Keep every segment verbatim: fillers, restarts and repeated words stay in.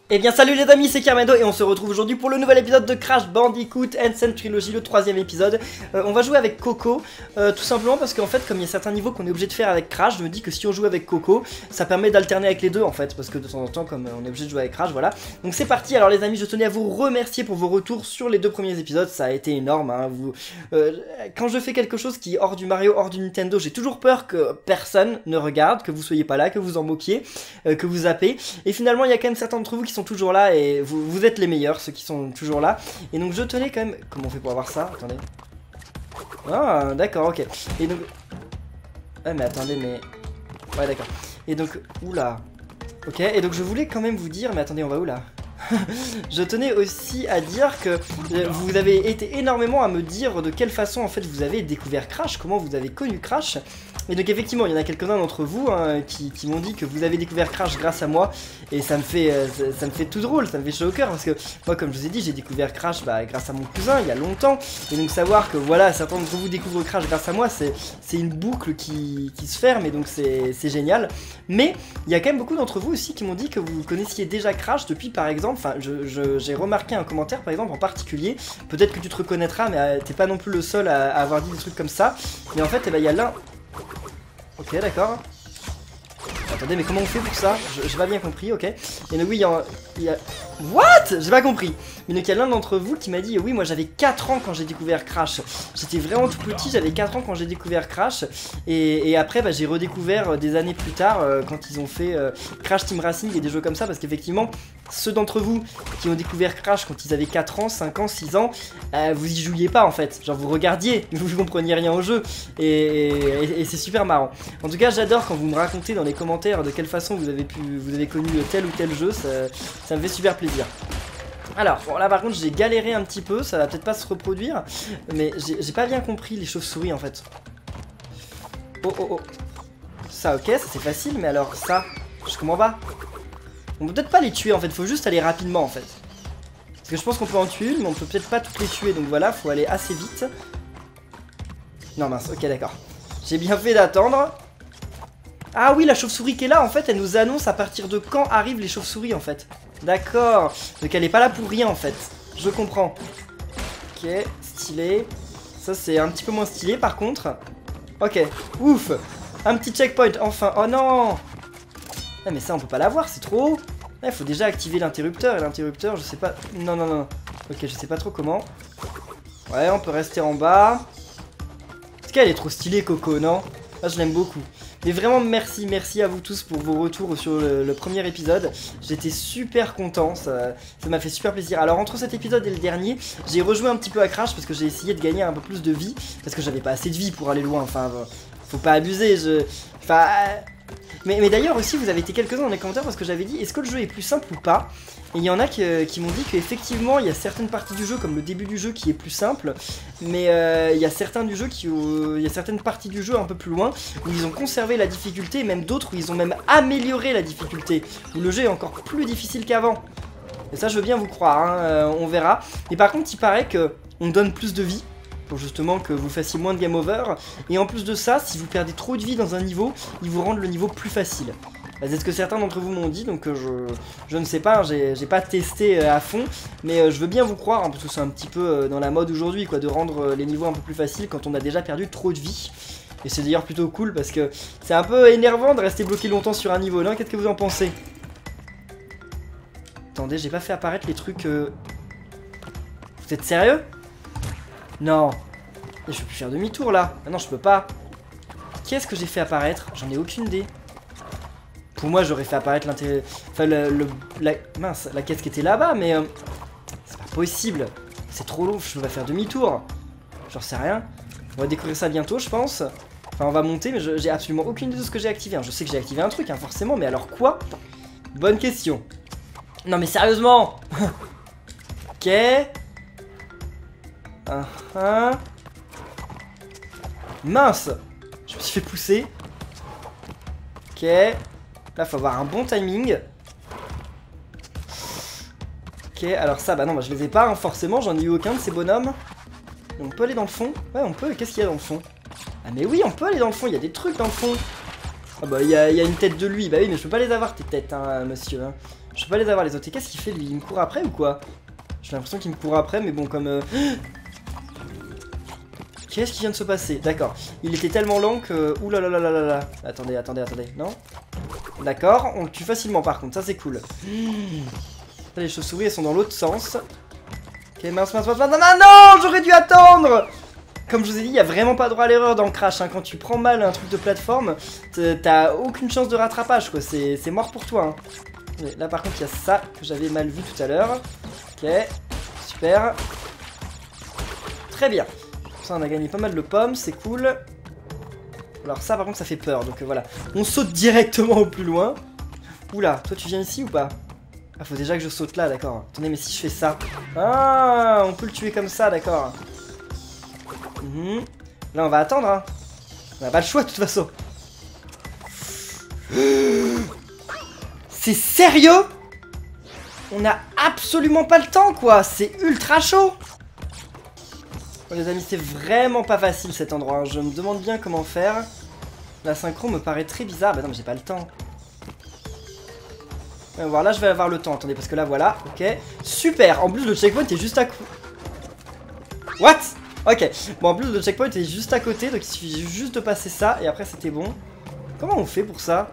Eh bien salut les amis, c'est Carmendo et on se retrouve aujourd'hui pour le nouvel épisode de Crash Bandicoot N. Trilogy, le troisième épisode. euh, On va jouer avec Coco, euh, tout simplement parce qu'en fait comme il y a certains niveaux qu'on est obligé de faire avec Crash, je me dis que si on joue avec Coco, ça permet d'alterner avec les deux en fait. Parce que de temps en temps comme on est obligé de jouer avec Crash, voilà. Donc c'est parti, alors les amis, je tenais à vous remercier pour vos retours sur les deux premiers épisodes, ça a été énorme hein, vous, euh, Quand je fais quelque chose qui est hors du Mario, hors du Nintendo, j'ai toujours peur que personne ne regarde, que vous soyez pas là, que vous en moquiez, euh, que vous zappez. Et finalement il y a quand même certains d'entre vous qui sont toujours là et vous, vous êtes les meilleurs, ceux qui sont toujours là. Et donc je tenais quand même... Comment on fait pour avoir ça? Attendez. Ah d'accord, ok. Et donc... Ah mais attendez, mais... Ouais d'accord. Et donc... Oula. Ok, et donc je voulais quand même vous dire... Mais attendez, on va où là? Je tenais aussi à dire que vous avez été énormément à me dire de quelle façon en fait vous avez découvert Crash, comment vous avez connu Crash. Et donc effectivement il y en a quelques-uns d'entre vous hein, qui, qui m'ont dit que vous avez découvert Crash grâce à moi. Et ça me fait euh, ça, ça me fait tout drôle, ça me fait chaud au cœur parce que moi comme je vous ai dit j'ai découvert Crash bah, grâce à mon cousin il y a longtemps. Et donc savoir que voilà certains d'entre vous découvrent Crash grâce à moi, c'est une boucle qui, qui se ferme et donc c'est génial. Mais il y a quand même beaucoup d'entre vous aussi qui m'ont dit que vous connaissiez déjà Crash depuis par exemple, enfin j'ai je, j'ai remarqué un commentaire par exemple en particulier, peut-être que tu te reconnaîtras mais euh, t'es pas non plus le seul à, à avoir dit des trucs comme ça. Mais en fait eh ben, il y a l'un... Ok d'accord. Attendez mais comment on fait pour ça? J'ai pas bien compris, ok. Et donc oui il y a... Il y a... What? J'ai pas compris. Mais donc il y a l'un d'entre vous qui m'a dit oui moi j'avais quatre ans quand j'ai découvert Crash. J'étais vraiment tout petit, j'avais quatre ans quand j'ai découvert Crash. Et, et après bah, j'ai redécouvert euh, des années plus tard euh, quand ils ont fait euh, Crash Team Racing et des jeux comme ça. Parce qu'effectivement ceux d'entre vous qui ont découvert Crash quand ils avaient quatre ans, cinq ans, six ans, euh, vous y jouiez pas en fait. Genre vous regardiez, mais vous compreniez rien au jeu. Et, et, et c'est super marrant. En tout cas j'adore quand vous me racontez dans les commentaires de quelle façon vous avez pu, vous avez connu tel ou tel jeu. Ça, ça me fait super plaisir. Alors, bon là par contre j'ai galéré un petit peu, ça va peut-être pas se reproduire, mais j'ai pas bien compris les chauves-souris en fait. Oh oh oh. Ça ok, ça c'est facile, mais alors ça, je comprends pas. On peut peut-être pas les tuer en fait, faut juste aller rapidement en fait. Parce que je pense qu'on peut en tuer une, mais on peut peut-être pas toutes les tuer, donc voilà, faut aller assez vite. Non mince, ok d'accord. J'ai bien fait d'attendre. Ah oui, la chauve-souris qui est là, en fait, elle nous annonce à partir de quand arrivent les chauves-souris en fait. D'accord, donc elle est pas là pour rien en fait, je comprends. Ok, stylé. Ça c'est un petit peu moins stylé par contre. Ok, ouf. Un petit checkpoint, enfin, oh non. Ah mais ça on peut pas l'avoir, c'est trop haut. Il faut déjà activer l'interrupteur, et l'interrupteur je sais pas... Non, non, non, ok, je sais pas trop comment. Ouais, on peut rester en bas. Est-ce qu'elle est trop stylée Coco, non? Ah je l'aime beaucoup. Mais vraiment merci, merci à vous tous pour vos retours sur le, le premier épisode. J'étais super content, ça m'a fait super plaisir. Alors entre cet épisode et le dernier, j'ai rejoué un petit peu à Crash parce que j'ai essayé de gagner un peu plus de vie. Parce que j'avais pas assez de vie pour aller loin, enfin faut pas abuser, je... Enfin... Mais, mais d'ailleurs aussi vous avez été quelques-uns dans les commentaires parce que j'avais dit est-ce que le jeu est plus simple ou pas. Et il y en a qui, qui m'ont dit qu'effectivement il y a certaines parties du jeu comme le début du jeu qui est plus simple. Mais euh, il y a certains du jeu qui euh, il y a certaines parties du jeu un peu plus loin où ils ont conservé la difficulté et même d'autres où ils ont même amélioré la difficulté. Où le jeu est encore plus difficile qu'avant. Et ça je veux bien vous croire, hein, euh, on verra. Et par contre il paraît que on donne plus de vie. Pour justement que vous fassiez moins de game over. Et en plus de ça, si vous perdez trop de vie dans un niveau, ils vous rendent le niveau plus facile. C'est ce que certains d'entre vous m'ont dit, donc euh, je, je ne sais pas, j'ai pas testé euh, à fond. Mais euh, je veux bien vous croire, hein, parce que c'est un petit peu euh, dans la mode aujourd'hui, quoi, de rendre euh, les niveaux un peu plus faciles quand on a déjà perdu trop de vie. Et c'est d'ailleurs plutôt cool, parce que c'est un peu énervant de rester bloqué longtemps sur un niveau, là. Qu'est-ce que vous en pensez? Attendez, j'ai pas fait apparaître les trucs... Euh... Vous êtes sérieux? Non. Et je peux plus faire demi-tour là. Ah non, je peux pas. Qu'est-ce que j'ai fait apparaître? J'en ai aucune idée. Pour moi, j'aurais fait apparaître l'intérêt. Enfin, le, le, la... Mince, la caisse qui était là-bas, mais... Euh... C'est pas possible. C'est trop long, je peux pas faire demi-tour. J'en sais rien. On va découvrir ça bientôt, je pense. Enfin, on va monter, mais j'ai absolument aucune idée de ce que j'ai activé. Je sais que j'ai activé un truc, hein, forcément, mais alors quoi? Bonne question. Non, mais sérieusement. Ok. Uh -huh. Mince. Je me suis fait pousser. Ok. Là faut avoir un bon timing. Ok, alors ça, bah non, bah, je les ai pas, hein, forcément, j'en ai eu aucun de ces bonhommes. On peut aller dans le fond? Ouais, on peut, qu'est-ce qu'il y a dans le fond? Ah mais oui, on peut aller dans le fond, il y a des trucs dans le fond. Ah bah il y a, y a une tête de lui, bah oui, mais je peux pas les avoir tes têtes, hein, monsieur. Hein. Je peux pas les avoir les autres. Et qu'est-ce qu'il fait lui? Il me court après ou quoi? J'ai l'impression qu'il me court après, mais bon, comme... Euh... Qu'est-ce qui vient de se passer? D'accord. Il était tellement lent que... Ouh là là là là là là. Attendez, attendez, attendez. Non? D'accord. On le tue facilement par contre. Ça, c'est cool. Les chauves-souris, elles sont dans l'autre sens. Ok, mince, mince, mince, mince. Non, non, non, j'aurais dû attendre. Comme je vous ai dit, il n'y a vraiment pas droit à l'erreur dans le Crash. Hein. Quand tu prends mal un truc de plateforme, t'as aucune chance de rattrapage, quoi. C'est mort pour toi. Hein. Mais là, par contre, il y a ça que j'avais mal vu tout à l'heure. Ok, super. Très bien. Ça, on a gagné pas mal de pommes, c'est cool. Alors ça, par contre, ça fait peur. Donc euh, voilà, on saute directement au plus loin. Oula, toi, tu viens ici ou pas? Ah, faut déjà que je saute là, d'accord. Attendez, mais si je fais ça... Ah, on peut le tuer comme ça, d'accord. Mmh. Là, on va attendre, hein. On n'a pas le choix, de toute façon. C'est sérieux? On a absolument pas le temps, quoi. C'est ultra chaud. Bon, les amis, c'est vraiment pas facile, cet endroit. Hein. Je me demande bien comment faire. La synchro me paraît très bizarre. Bah non, mais j'ai pas le temps. On va voir, là, je vais avoir le temps. Attendez, parce que là, voilà. Ok. Super. En plus, le checkpoint est juste à côté. What? Ok. Bon, en plus, le checkpoint est juste à côté. Donc, il suffit juste de passer ça. Et après, c'était bon. Comment on fait pour ça?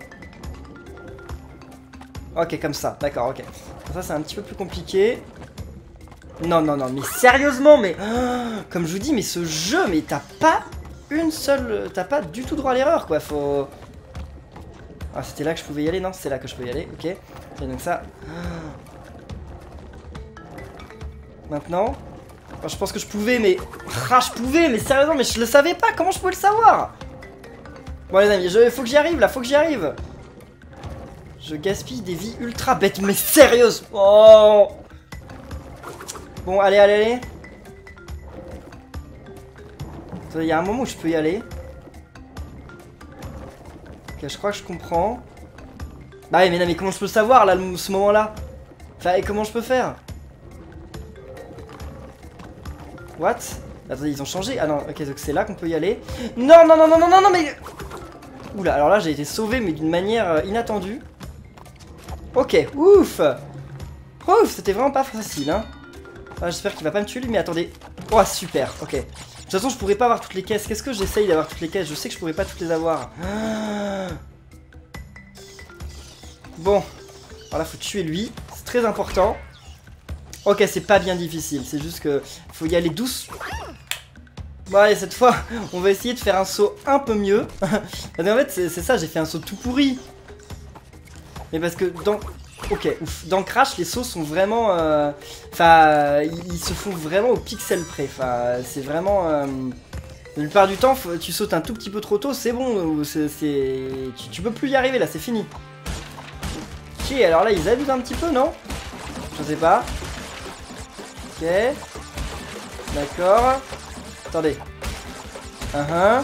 Ok, comme ça. D'accord, ok. Ça, c'est un petit peu plus compliqué. Non, non, non. Mais sérieusement, mais... Oh, comme je vous dis, mais ce jeu, mais t'as pas une seule... T'as pas du tout droit à l'erreur, quoi. Faut... Ah, c'était là que je pouvais y aller? Non, c'est là que je peux y aller. Ok. Et donc ça... Maintenant... Oh, je pense que je pouvais, mais... Ah, je pouvais, mais sérieusement, mais je le savais pas. Comment je pouvais le savoir? Bon, les amis, il faut que j'y arrive, là. Faut que j'y arrive. Je gaspille des vies ultra bêtes. Mais sérieuse. Oh. Bon, allez, allez, allez. Il y a un moment où je peux y aller. Ok, je crois que je comprends. Bah oui, mais non, mais comment je peux le savoir, là, ce moment-là? Enfin, et comment je peux faire? What? Attendez, ils ont changé? Ah non, ok, donc c'est là qu'on peut y aller. Non, non, non, non, non, non, non, mais... Oula, alors là, j'ai été sauvé, mais d'une manière euh, inattendue. Ok, ouf. Ouf, c'était vraiment pas facile, hein. Ah, j'espère qu'il va pas me tuer, lui, mais attendez. Oh, super, ok. De toute façon, je pourrais pas avoir toutes les caisses. Qu'est-ce que j'essaye d'avoir toutes les caisses? Je sais que je pourrais pas toutes les avoir. Ah. Bon. Alors là, faut tuer lui. C'est très important. Ok, c'est pas bien difficile. C'est juste que faut y aller douce. Bon, allez, cette fois, on va essayer de faire un saut un peu mieux. En fait, c'est ça, j'ai fait un saut tout pourri. Mais parce que dans... Ok, ouf. Dans Crash, les sauts sont vraiment... Enfin, euh, ils, ils se font vraiment au pixel près. Enfin, c'est vraiment... Euh, la plupart du temps, faut, tu sautes un tout petit peu trop tôt, c'est bon. C'est, tu, tu peux plus y arriver, là, c'est fini. Ok, alors là, ils abusent un petit peu, non? Je sais pas. Ok. D'accord. Attendez. Uh -huh.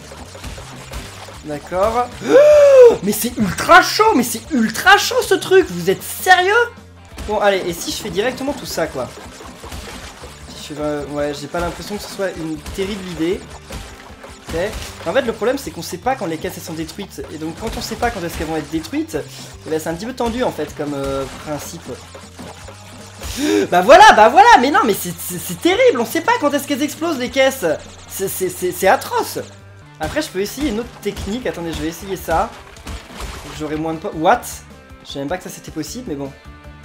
D'accord. Oh, mais c'est ultra chaud, mais c'est ultra chaud ce truc. Vous êtes sérieux? Bon, allez, et si je fais directement tout ça, quoi? Si je fais, euh, ouais, j'ai pas l'impression que ce soit une terrible idée. Ok. En fait, le problème, c'est qu'on sait pas quand les caisses elles sont détruites. Et donc, quand on sait pas quand est-ce qu'elles vont être détruites, eh ben, c'est un petit peu tendu, en fait, comme euh, principe. Bah voilà, bah voilà, mais non, mais c'est terrible. On sait pas quand est-ce qu'elles explosent, les caisses. C'est atroce. Après, je peux essayer une autre technique. Attendez, je vais essayer ça. J'aurai moins de points. What? Je savais même pas que ça c'était possible, mais bon.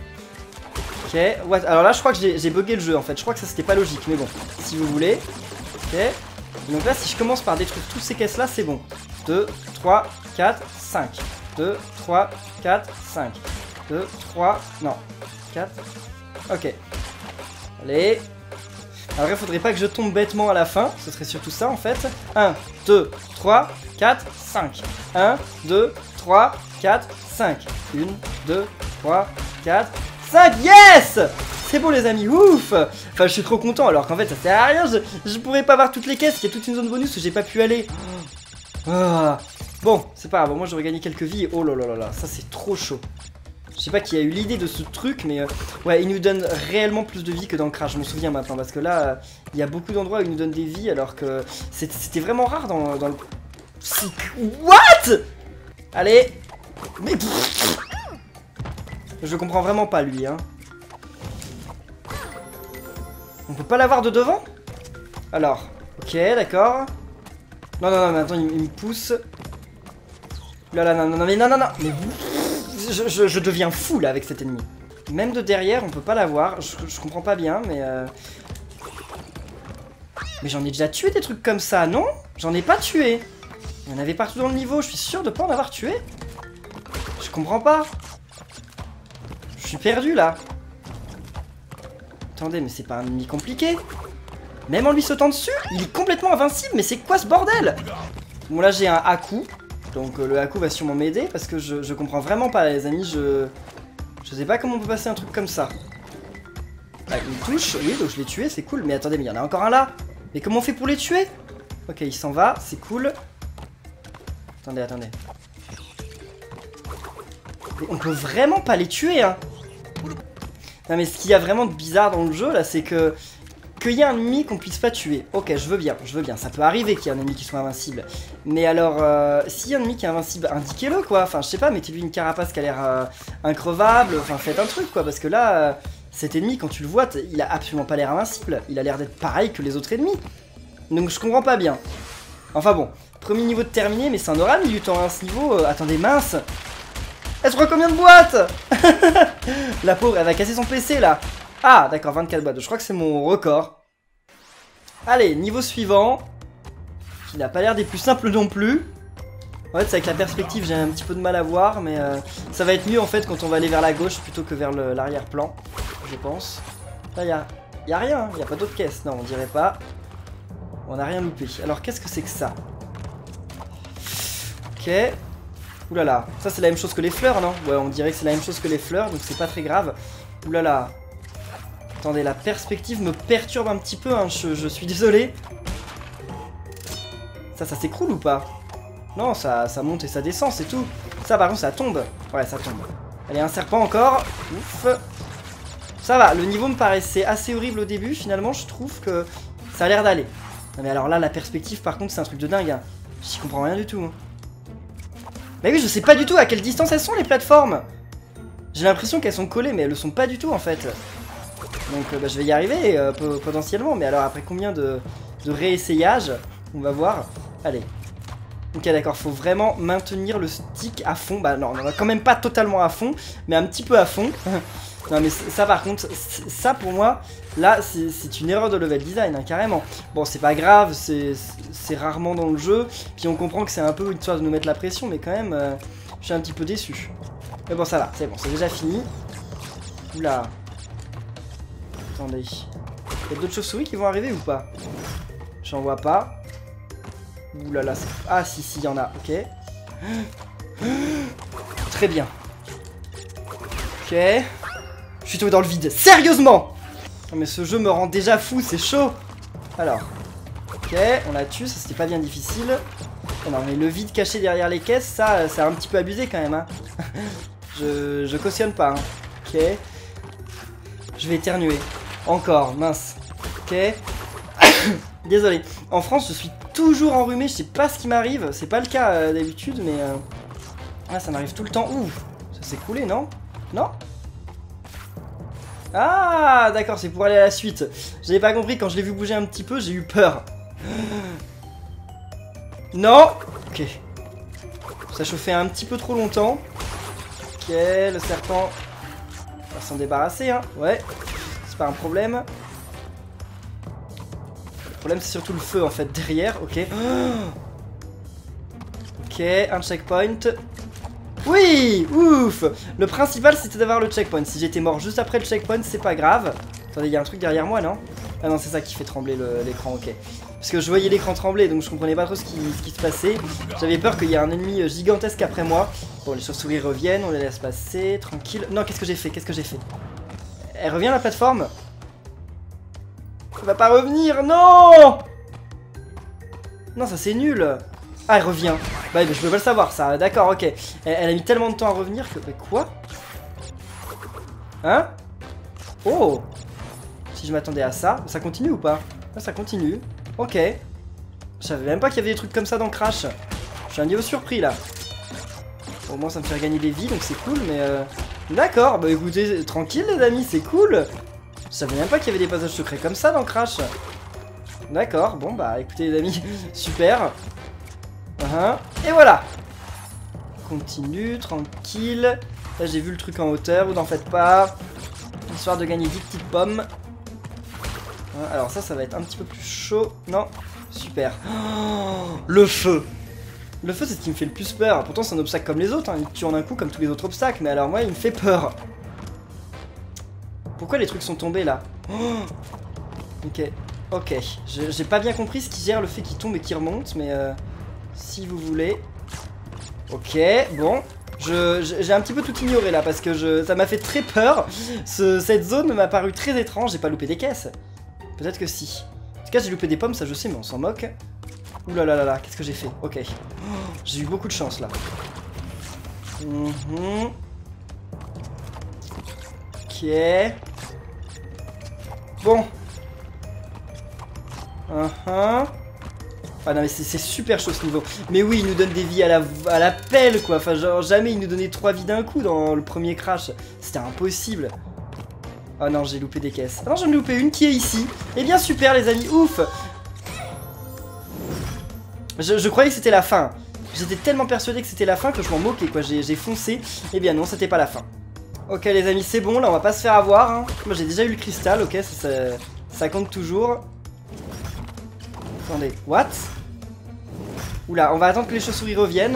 Ok, what? Alors là, je crois que j'ai bugué le jeu en fait. Je crois que ça c'était pas logique, mais bon, si vous voulez. Ok. Donc là, si je commence par détruire toutes ces caisses là, c'est bon. deux, trois, quatre, cinq. deux, trois, quatre, cinq. deux, trois, non. quatre. Ok. Allez. Alors il faudrait pas que je tombe bêtement à la fin, ce serait surtout ça en fait. un, deux, trois, quatre, cinq. un, deux, trois, quatre, cinq. un, deux, trois, quatre, cinq. Yes! C'est bon les amis, ouf! Enfin je suis trop content alors qu'en fait ça sert à rien, je, je pourrais pas avoir toutes les caisses, il y a toute une zone bonus où j'ai pas pu aller. Ah. Bon, c'est pas grave, moi j'aurais gagné quelques vies. Oh là là là là, ça c'est trop chaud. Je sais pas qui a eu l'idée de ce truc, mais euh, ouais, il nous donne réellement plus de vie que dans Crash, je m'en souviens maintenant, parce que là, il euh, y a beaucoup d'endroits où il nous donne des vies, alors que c'était vraiment rare dans, dans le... What? Allez. Mais... Je comprends vraiment pas lui, hein. On peut pas l'avoir de devant? Alors, ok, d'accord. Non, non, non, mais attends, il, il me pousse. Là, là, non, non, non, mais non, non, non. Mais je, je, je deviens fou, là, avec cet ennemi. Même de derrière, on peut pas l'avoir. Je, je comprends pas bien, mais... Euh... Mais j'en ai déjà tué des trucs comme ça, non? J'en ai pas tué. Il y en avait partout dans le niveau, je suis sûr de pas en avoir tué. Je comprends pas. Je suis perdu, là. Attendez, mais c'est pas un ennemi compliqué. Même en lui sautant dessus, il est complètement invincible, mais c'est quoi ce bordel? Bon, là, j'ai un Haku. Donc, euh, le Haku va sûrement m'aider, parce que je, je comprends vraiment pas, les amis, je... Je sais pas comment on peut passer un truc comme ça. Ah, il me touche, oui, donc je l'ai tué, c'est cool. Mais attendez, mais il y en a encore un là. Mais comment on fait pour les tuer? Ok, il s'en va, c'est cool. Attendez, attendez. Mais on peut vraiment pas les tuer, hein. Non, mais ce qu'il y a vraiment de bizarre dans le jeu, là, c'est que... Qu'il y a un ennemi qu'on puisse pas tuer. Ok, je veux bien, je veux bien. Ça peut arriver qu'il y ait un ennemi qui soit invincible. Mais alors, euh, s'il y a un ennemi qui est invincible, indiquez-le, quoi. Enfin, je sais pas, mettez-lui une carapace qui a l'air euh, increvable. Enfin, faites un truc, quoi. Parce que là, euh, cet ennemi, quand tu le vois, il a absolument pas l'air invincible. Il a l'air d'être pareil que les autres ennemis. Donc, je comprends pas bien. Enfin bon, premier niveau de terminé, mais ça en aura mis du temps, hein, ce niveau. Euh, attendez, mince. Elle se prend combien de boîtes? La pauvre, elle va casser son P C, là. Ah, d'accord, vingt-quatre boîtes. Je crois que c'est mon record. Allez, niveau suivant. Qui n'a pas l'air des plus simples non plus. En fait, c'est avec la perspective, j'ai un petit peu de mal à voir. Mais euh, ça va être mieux, en fait, quand on va aller vers la gauche plutôt que vers l'arrière-plan. Je pense. Là, il n'y a, y a rien. Il n'y a pas d'autre caisse. Non, on dirait pas. On n'a rien loupé. Alors, qu'est-ce que c'est que ça? Ok. Oulala. Ça, c'est la même chose que les fleurs, non? Ouais, on dirait que c'est la même chose que les fleurs. Donc, c'est pas très grave. Oulala. Attendez, la perspective me perturbe un petit peu, hein, je, je suis désolé. Ça, ça s'écroule ou pas? Non, ça, ça monte et ça descend, c'est tout. Ça, par contre, ça tombe. Ouais, ça tombe. Allez, un serpent encore. Ouf. Ça va, le niveau me paraissait assez horrible au début. Finalement, je trouve que ça a l'air d'aller. Non, mais alors là, la perspective, par contre, c'est un truc de dingue. Hein. J'y comprends rien du tout. Hein. Mais oui, je sais pas du tout à quelle distance elles sont, les plateformes. J'ai l'impression qu'elles sont collées, mais elles le sont pas du tout, en fait. Donc euh, bah, je vais y arriver euh, potentiellement, mais alors après combien de, de réessayages? On va voir. Allez. Ok, d'accord, faut vraiment maintenir le stick à fond. Bah non, on va quand même pas totalement à fond, mais un petit peu à fond. Non mais ça par contre, ça pour moi, là c'est une erreur de level design, hein, carrément. Bon, c'est pas grave, c'est rarement dans le jeu. Puis on comprend que c'est un peu une histoire de nous mettre la pression, mais quand même, euh, je suis un petit peu déçu. Mais bon, ça va, c'est bon, c'est déjà fini. Oula. Attendez. Il y a d'autres chauves-souris qui vont arriver ou pas? J'en vois pas. Ouh là là. Ah si, si, il y en a. Ok. Très bien. Ok. Je suis tombé dans le vide. Sérieusement! Non mais ce jeu me rend déjà fou, c'est chaud. Alors. Ok, on la tue, ça c'était pas bien difficile. Oh non mais le vide caché derrière les caisses, ça, c'est un petit peu abusé quand même. Hein. je, je cautionne pas. Hein. Ok. Je vais éternuer. Encore, mince. Ok. Désolé. En France, je suis toujours enrhumé. Je sais pas ce qui m'arrive. C'est pas le cas euh, d'habitude, mais... Euh... Ah, ça m'arrive tout le temps. Ouh. Ça s'est coulé, non? Non? Ah, d'accord, c'est pour aller à la suite. J'avais pas compris. Quand je l'ai vu bouger un petit peu, j'ai eu peur. Non. Ok. Ça chauffait un petit peu trop longtemps. Ok, le serpent... On va s'en débarrasser, hein. Ouais. C'est pas un problème. Le problème c'est surtout le feu en fait derrière, ok. Ok, un checkpoint. Oui, ouf. Le principal c'était d'avoir le checkpoint. Si j'étais mort juste après le checkpoint, c'est pas grave. Attendez, il y a un truc derrière moi, non? Ah non, c'est ça qui fait trembler l'écran, ok. Parce que je voyais l'écran trembler, donc je comprenais pas trop ce qui, ce qui se passait. J'avais peur qu'il y ait un ennemi gigantesque après moi. Bon, les chauves-souris reviennent, on les laisse passer, tranquille. Non, qu'est-ce que j'ai fait? Qu'est-ce que j'ai fait? Elle revient la plateforme? Elle va pas revenir, non! Non, ça c'est nul. Ah, elle revient. Bah, je peux pas le savoir, ça. D'accord, ok. Elle, elle a mis tellement de temps à revenir que... Mais quoi? Hein? Oh! Si je m'attendais à ça, ça continue ou pas? Ah, ça continue. Ok. Je savais même pas qu'il y avait des trucs comme ça dans Crash. Je suis un niveau surpris là. Bon, au moins ça me fait gagner des vies, donc c'est cool, mais euh, D'accord, bah écoutez, tranquille les amis, c'est cool. Je savais même pas qu'il y avait des passages secrets comme ça dans Crash. D'accord, bon bah écoutez les amis, super. Uh-huh. Et voilà. Continue, tranquille. Là j'ai vu le truc en hauteur, vous n'en faites pas. Histoire de gagner dix petites pommes. Hein, alors ça, ça va être un petit peu plus chaud. Non, super. Oh, le feu. Le feu c'est ce qui me fait le plus peur. Pourtant c'est un obstacle comme les autres, hein. Il tue en un coup comme tous les autres obstacles. Mais alors moi il me fait peur. Pourquoi les trucs sont tombés là? Oh, ok, ok. J'ai pas bien compris ce qui gère le fait qu'il tombe et qu'il remonte. Mais euh, si vous voulez. Ok, bon. J'ai un petit peu tout ignoré là parce que je, ça m'a fait très peur. Ce, cette zone m'a paru très étrange. J'ai pas loupé des caisses. Peut-être que si. En tout cas j'ai loupé des pommes, ça je sais, mais on s'en moque. Ouh là là là là, qu'est-ce que j'ai fait? Ok. Oh, j'ai eu beaucoup de chance là. Mmh. Ok. Bon. Uh-huh. Ah non mais c'est super chaud ce niveau. Mais oui, il nous donne des vies à la, à la pelle quoi. Enfin genre jamais il nous donnait trois vies d'un coup dans le premier Crash. C'était impossible. Oh non, j'ai loupé des caisses. Ah non, j'en ai loupé une qui est ici. Eh bien super les amis, ouf. Je, je croyais que c'était la fin. J'étais tellement persuadé que c'était la fin que je m'en moquais quoi. J'ai foncé. Eh bien non, c'était pas la fin. Ok les amis, c'est bon, là on va pas se faire avoir. Hein. Moi j'ai déjà eu le cristal, ok, ça, ça, ça compte toujours. Attendez, what? Oula, on va attendre que les chauves-souris reviennent.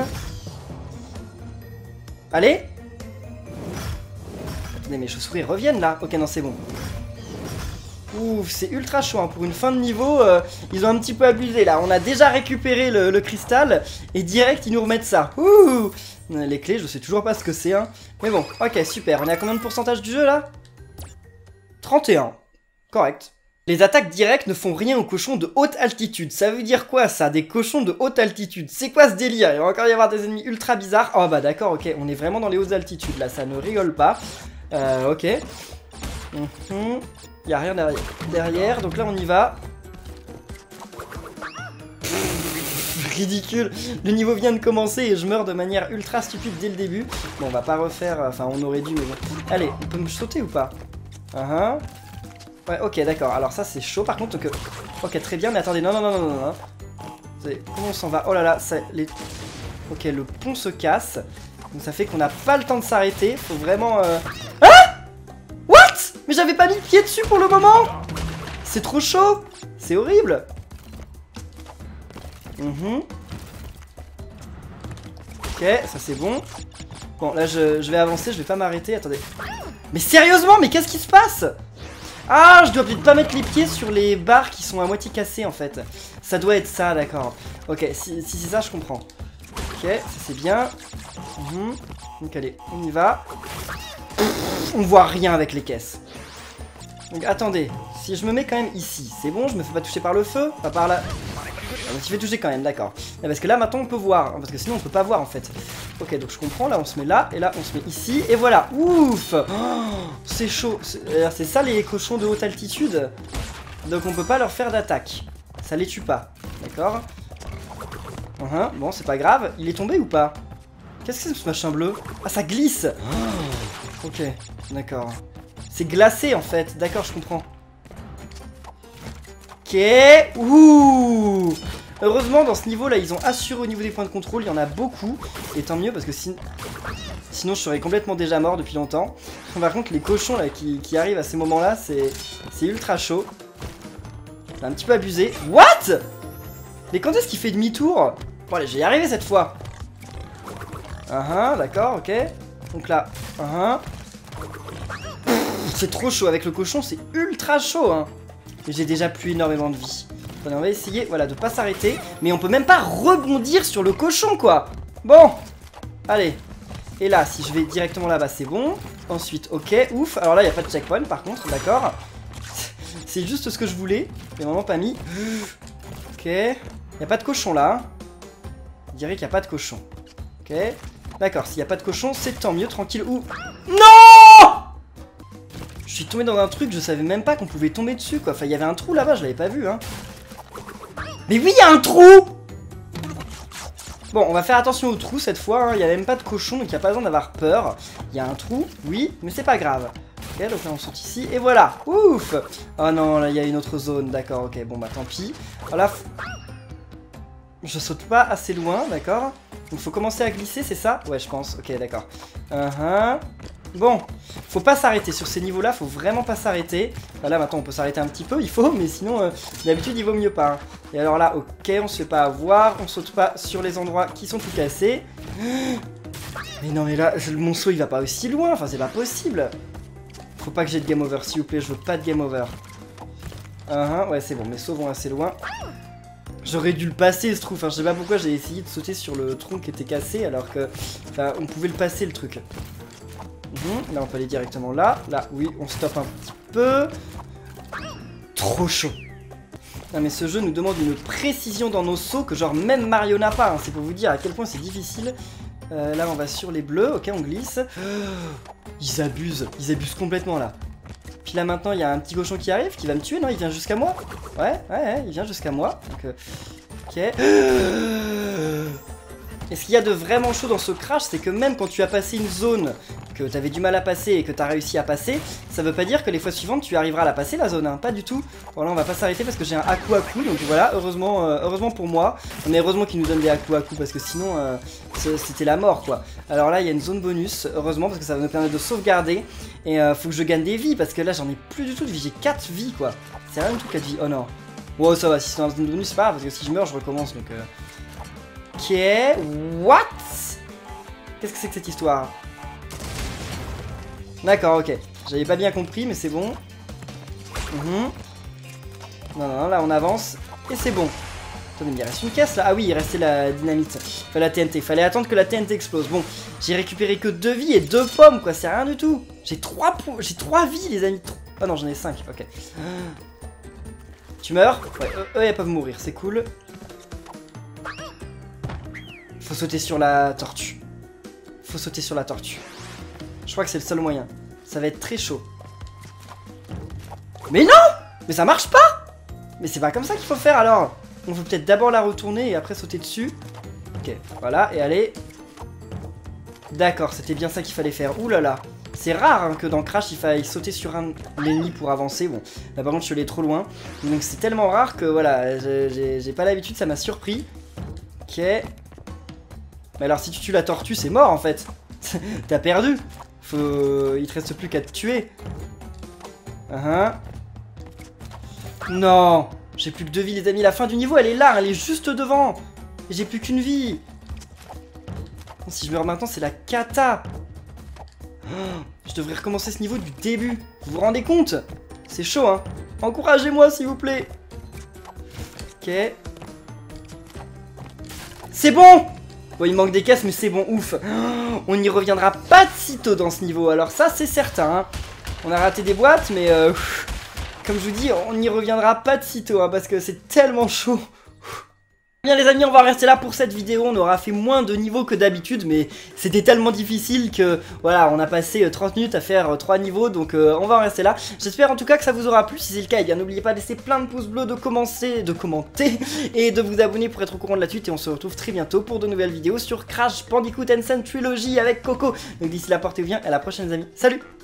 Allez. Attendez, mes chauves-souris reviennent là. Ok, non, c'est bon. Ouf, c'est ultra chaud hein. Pour une fin de niveau, euh, ils ont un petit peu abusé là. On a déjà récupéré le, le cristal et direct ils nous remettent ça. Ouh. Les clés, je sais toujours pas ce que c'est. Hein. Mais bon, ok, super. On est à combien de pourcentage du jeu là? trente et un. Correct. Les attaques directes ne font rien aux cochons de haute altitude. Ça veut dire quoi ça? Des cochons de haute altitude? C'est quoi ce délire? Il va encore y avoir des ennemis ultra bizarres. Oh bah d'accord, ok, on est vraiment dans les hautes altitudes là, ça ne rigole pas. Euh, ok. Mmh. Il n'y a rien derrière. derrière. Donc là on y va. Pff, ridicule. Le niveau vient de commencer et je meurs de manière ultra stupide dès le début. Bon on va pas refaire, enfin on aurait dû mais bon. Allez, on peut me sauter ou pas? uh-huh. Ouais, ok, d'accord. Alors ça, c'est chaud. Par contre, que... ok, très bien. Mais attendez, non, non, non, non, non. non. Comment on s'en va? Oh là là, ça, les... ok, le pont se casse. Donc ça fait qu'on n'a pas le temps de s'arrêter. Faut vraiment... Euh... Ah! What? Mais j'avais pas mis le pied dessus pour le moment. C'est trop chaud. C'est horrible. Mmh. Ok, ça c'est bon. Bon, là, je, je vais avancer. Je vais pas m'arrêter. Attendez. Mais sérieusement, mais qu'est-ce qui se passe? Ah, je dois peut-être pas mettre les pieds sur les barres qui sont à moitié cassées en fait. Ça doit être ça, d'accord. Ok, si, si c'est ça, je comprends. Ok, ça c'est bien. Mmh. Donc allez, on y va. Pff, on voit rien avec les caisses. Donc attendez, si je me mets quand même ici, c'est bon, je me fais pas toucher par le feu, pas par là. Ah, donc il fait toucher quand même, d'accord. Parce que là maintenant on peut voir, parce que sinon on peut pas voir en fait. Ok, donc je comprends, là on se met là, et là on se met ici, et voilà. Ouf, oh, c'est chaud. C'est ça les cochons de haute altitude. Donc on peut pas leur faire d'attaque. Ça les tue pas, d'accord. uh-huh. Bon, c'est pas grave. Il est tombé ou pas? Qu'est-ce que c'est ce machin bleu? Ah, ça glisse. oh. Ok, d'accord. C'est glacé en fait, d'accord, je comprends. Ok, ouh. Heureusement dans ce niveau là ils ont assuré au niveau des points de contrôle, il y en a beaucoup. Et tant mieux parce que si... sinon je serais complètement déjà mort depuis longtemps. Par contre les cochons là qui, qui arrivent à ces moments là c'est ultra chaud. C'est un petit peu abusé. What? Mais quand est-ce qu'il fait demi-tour? Bon allez, je vais y arriver cette fois. Ah uh-huh, d'accord, ok. Donc là, ah uh-huh. C'est trop chaud avec le cochon, c'est ultra chaud hein. J'ai déjà plus énormément de vie. On va essayer, voilà, de pas s'arrêter. Mais on peut même pas rebondir sur le cochon, quoi. Bon, allez. Et là, si je vais directement là-bas, c'est bon. Ensuite, ok, ouf. Alors là, il n'y a pas de checkpoint, par contre, d'accord. C'est juste ce que je voulais. Mais vraiment pas mis. Ok. Il n'y a pas de cochon, là. Je dirais qu'il n'y a pas de cochon. Ok. D'accord, s'il n'y a pas de cochon, c'est tant mieux, tranquille. Ouh. Non! Je suis tombé dans un truc, je savais même pas qu'on pouvait tomber dessus, quoi. Enfin, il y avait un trou là-bas, je l'avais pas vu, hein. Mais oui, il y a un trou! Bon, on va faire attention au trou cette fois, hein. Il n'y a même pas de cochon, donc il n'y a pas besoin d'avoir peur. Il y a un trou, oui, mais c'est pas grave. Ok, donc là on saute ici, et voilà. Ouf. Oh non, là il y a une autre zone, d'accord, ok, bon bah tant pis. Voilà. Je saute pas assez loin, d'accord. Donc faut commencer à glisser, c'est ça? Ouais, je pense, ok, d'accord. Uh-huh. Bon, faut pas s'arrêter sur ces niveaux-là, faut vraiment pas s'arrêter. Enfin, là maintenant on peut s'arrêter un petit peu, il faut, mais sinon euh, d'habitude il vaut mieux pas. Hein. Et alors là, ok, on se fait pas avoir, on saute pas sur les endroits qui sont tout cassés. Mais non mais là, je, mon saut il va pas aussi loin, enfin c'est pas possible. Faut pas que j'ai de game over, s'il vous plaît, je veux pas de game over. Uh-huh, ouais c'est bon, mes sauts vont assez loin. J'aurais dû le passer ce trou, enfin je sais pas pourquoi j'ai essayé de sauter sur le tronc qui était cassé alors que, enfin on pouvait le passer le truc. Là on peut aller directement là, là oui on stoppe un petit peu. Trop chaud. Non mais ce jeu nous demande une précision dans nos sauts que genre même Mario n'a pas, hein. C'est pour vous dire à quel point c'est difficile. euh, Là on va sur les bleus, ok on glisse. Ils abusent, ils abusent complètement là. Puis là maintenant il y a un petit cochon qui arrive, qui va me tuer, non il vient jusqu'à moi. Ouais, ouais, ouais, il vient jusqu'à moi. Donc, euh, ok. Et ce qu'il y a de vraiment chaud dans ce crash, c'est que même quand tu as passé une zone que tu avais du mal à passer et que tu as réussi à passer, ça veut pas dire que les fois suivantes tu arriveras à la passer la zone, hein. Pas du tout. Bon là on va pas s'arrêter parce que j'ai un Aku Aku, donc voilà, heureusement, euh, heureusement pour moi. Mais heureusement qu'ils nous donnent des Aku Aku parce que sinon euh, c'était la mort quoi. Alors là il y a une zone bonus, heureusement parce que ça va nous permettre de sauvegarder. Et euh, faut que je gagne des vies parce que là j'en ai plus du tout de vie, j'ai quatre vies quoi. C'est rien du tout quatre vies, oh non. Wow ça va, si c'est dans une bonus c'est pas grave parce que si je meurs je recommence donc... Euh... Ok, what? Qu'est-ce que c'est que cette histoire? D'accord, ok. J'avais pas bien compris, mais c'est bon. Mmh. Non, non, non, là on avance. Et c'est bon. Attendez, mais il reste une caisse là. Ah oui, il restait la dynamite. Enfin, la T N T. Fallait attendre que la T N T explose. Bon, j'ai récupéré que deux vies et deux pommes, quoi. C'est rien du tout. J'ai trois, j'ai trois vies, les amis. Oh non, j'en ai cinq. Ok. Tu meurs? Ouais, eux, eux, elles peuvent mourir. C'est cool. Faut sauter sur la tortue. Faut sauter sur la tortue. Je crois que c'est le seul moyen. Ça va être très chaud. Mais non! Mais ça marche pas! Mais c'est pas comme ça qu'il faut faire alors. On veut peut-être d'abord la retourner et après sauter dessus. Ok, voilà, et allez. D'accord, c'était bien ça qu'il fallait faire. Ouh là là. C'est rare hein, que dans Crash il faille sauter sur un ennemi pour avancer. Bon, là par contre je suis allé trop loin. Donc c'est tellement rare que voilà, j'ai pas l'habitude, ça m'a surpris. Ok. Mais alors si tu tues la tortue c'est mort en fait. T'as perdu. Faut... Il te reste plus qu'à te tuer. Uh-huh. Non. J'ai plus que deux vies les amis. La fin du niveau elle est là. Elle est juste devant. Et j'ai plus qu'une vie. Si je meurs maintenant c'est la cata. Oh, je devrais recommencer ce niveau du début. Vous vous rendez compte? C'est chaud hein. Encouragez-moi s'il vous plaît. Ok. C'est bon. Bon, il manque des caisses, mais c'est bon, ouf. Oh, on n'y reviendra pas de sitôt dans ce niveau. Alors ça, c'est certain. Hein. On a raté des boîtes, mais euh, comme je vous dis, on n'y reviendra pas de sitôt, hein, parce que c'est tellement chaud. Bien les amis, on va rester là pour cette vidéo. On aura fait moins de niveaux que d'habitude, mais c'était tellement difficile que voilà, on a passé trente minutes à faire trois niveaux, donc euh, on va en rester là. J'espère en tout cas que ça vous aura plu. Si c'est le cas, eh bien n'oubliez pas de laisser plein de pouces bleus, de commencer, de commenter et de vous abonner pour être au courant de la suite. Et on se retrouve très bientôt pour de nouvelles vidéos sur Crash Bandicoot N. Sane Trilogy avec Coco. Donc d'ici là, portez-vous bien et à la prochaine les amis. Salut!